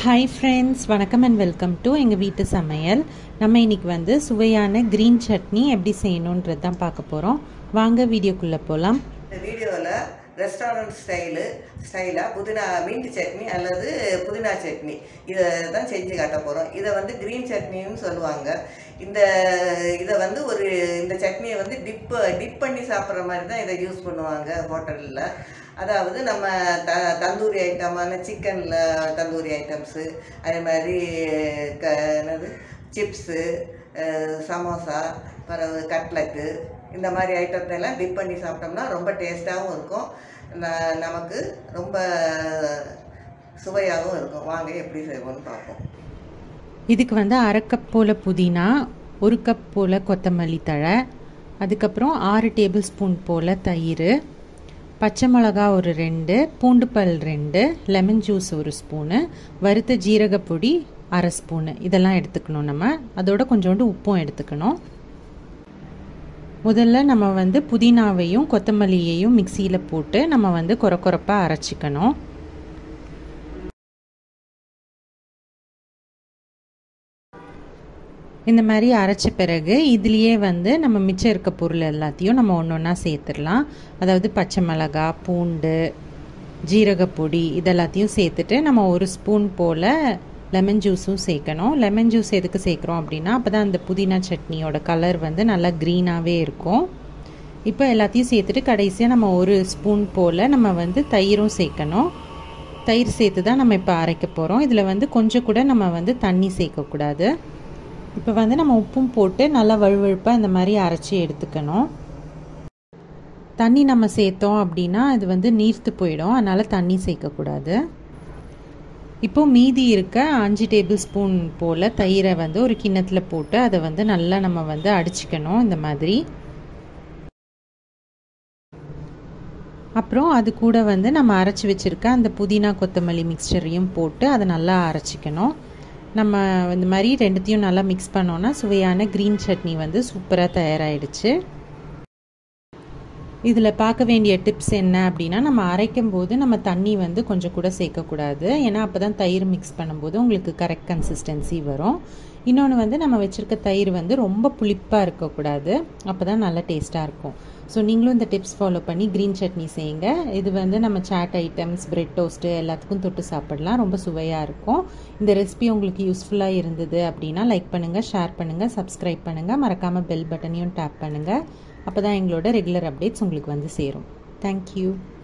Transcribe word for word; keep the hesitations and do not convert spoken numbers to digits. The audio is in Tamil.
ஹாய் ஃப்ரெண்ட்ஸ், வணக்கம் அண்ட் வெல்கம் டு எங்கள் வீட்டு சமையல். நம்ம இன்றைக்கி வந்து சுவையான க்ரீன் சட்னி எப்படி செய்யணுன்றது தான் பார்க்க போகிறோம். வாங்க வீடியோக்குள்ளே போகலாம். இந்த வீடியோவில் ரெஸ்டாரண்ட் ஸ்டைலு ஸ்டைலாக புதினா மீன்ட் சட்னி அல்லது புதினா சட்னி இதை தான் செஞ்சு காட்ட போகிறோம். இதை வந்து க்ரீன் சட்னின்னு சொல்லுவாங்க. இந்த இதை வந்து ஒரு இந்த சட்னியை வந்து டிப்பு டிப் பண்ணி சாப்பிட்ற மாதிரி தான் இதை யூஸ் பண்ணுவாங்க ஹோட்டலில். அதாவது நம்ம த தந்தூரி ஐட்டமான சிக்கனில் தந்தூரி ஐட்டம்ஸு, அதே மாதிரி க என்னது சிப்ஸு, சமோசா, பிறகு கட்லெட்டு, இந்த மாதிரி ஐட்டத்தெல்லாம் டிப் பண்ணி சாப்பிட்டோம்னா ரொம்ப டேஸ்ட்டாகவும் இருக்கும், நமக்கு ரொம்ப சுவையாகவும் இருக்கும். வாங்க எப்படி செய்வோம்னு பார்ப்போம். இதுக்கு வந்து அரை கப் போல் புதினா, ஒரு கப் போல் கொத்தமல்லி தழை, அதுக்கப்புறம் ஆறு டேபிள் ஸ்பூன் போல் தயிர், பச்சை மிளகா ஒரு ரெண்டு, பூண்டு பல் ரெண்டு, லெமன் ஜூஸ் ஒரு ஸ்பூனு, வறுத்த ஜீரகப்பொடி அரை ஸ்பூனு, இதெல்லாம் எடுத்துக்கணும். நம்ம அதோட கொஞ்சோண்டு உப்பும் எடுத்துக்கணும். முதல்ல நம்ம வந்து புதினாவையும் கொத்தமல்லியையும் மிக்சியில் போட்டு நம்ம வந்து கொர கொரப்பாக அரைச்சிக்கணும். இந்த மாதிரி அரைச்ச பிறகு இதுலேயே வந்து நம்ம மிச்சம் இருக்க பொருள் எல்லாத்தையும் நம்ம ஒன்று ஒன்றா சேர்த்துடலாம். அதாவது பச்சை மிளகா, பூண்டு, ஜீரகப்பொடி இதெல்லாத்தையும் சேர்த்துட்டு நம்ம ஒரு ஸ்பூன் போல் லெமன் ஜூஸும் சேர்க்கணும். லெமன் ஜூஸ் எதுக்கு சேர்க்குறோம் அப்படின்னா அப்போ தான் அந்த புதினா சட்னியோட கலர் வந்து நல்லா க்ரீனாகவே இருக்கும். இப்போ எல்லாத்தையும் சேர்த்துட்டு கடைசியாக நம்ம ஒரு ஸ்பூன் போல் நம்ம வந்து தயிரும் சேர்க்கணும். தயிர் சேர்த்து தான் நம்ம இப்போ அரைக்க போகிறோம். இதில் வந்து கொஞ்சம் கூட நம்ம வந்து தண்ணி சேர்க்கக்கூடாது. இப்போ வந்து நம்ம உப்பும் போட்டு நல்லா வழுவழுப்பாக இந்த மாதிரி அரைச்சி எடுத்துக்கணும். தண்ணி நம்ம சேர்த்தோம் அப்படின்னா அது வந்து நீர்த்து போயிடும், அதனால் தண்ணி சேர்க்கக்கூடாது. இப்போது மீதி இருக்க அஞ்சு டேபிள் ஸ்பூன் போல் தயிரை வந்து ஒரு கிண்ணத்தில் போட்டு அதை வந்து நல்லா நம்ம வந்து அடிச்சுக்கணும் இந்த மாதிரி. அப்புறம் அது கூட வந்து நம்ம அரைச்சி வச்சுருக்க அந்த புதினா கொத்தமல்லி மிக்சரையும் போட்டு அதை நல்லா அரைச்சிக்கணும். நம்ம இந்த மாதிரி ரெண்டுத்தையும் நல்லா மிக்ஸ் பண்ணோன்னா சுவையான க்ரீன் சட்னி வந்து சூப்பராக தயாராகிடுச்சு. இதில் பார்க்க வேண்டிய டிப்ஸ் என்ன அப்படின்னா, நம்ம அரைக்கும் போது நம்ம தண்ணி வந்து கொஞ்சம் கூட சேர்க்கக்கூடாது. ஏன்னா அப்போ தான் தயிர் மிக்ஸ் பண்ணும்போது உங்களுக்கு கரெக்ட் கன்சிஸ்டன்சி வரும். இன்னொன்று வந்து நம்ம வச்சுருக்க தயிர் வந்து ரொம்ப புளிப்பாக இருக்கக்கூடாது, அப்போ தான் நல்லா டேஸ்ட்டாக இருக்கும். ஸோ நீங்களும் இந்த டிப்ஸ் ஃபாலோ பண்ணி க்ரீன் சட்னி செய்யுங்க. இது வந்து நம்ம சாட் ஐட்டம்ஸ், பிரெட் டோஸ்ட்டு எல்லாத்துக்கும் தொட்டு சாப்பிடலாம், ரொம்ப சுவையாக இருக்கும். இந்த ரெசிபி உங்களுக்கு யூஸ்ஃபுல்லாக இருந்தது அப்படின்னா லைக் பண்ணுங்கள், ஷேர் பண்ணுங்கள், சப்ஸ்கிரைப் பண்ணுங்கள், மறக்காமல் பெல் பட்டனையும் டேப் பண்ணுங்கள். அப்போ தான் எங்களோட ரெகுலர் அப்டேட்ஸ் உங்களுக்கு வந்து சேரும். தேங்க்யூ.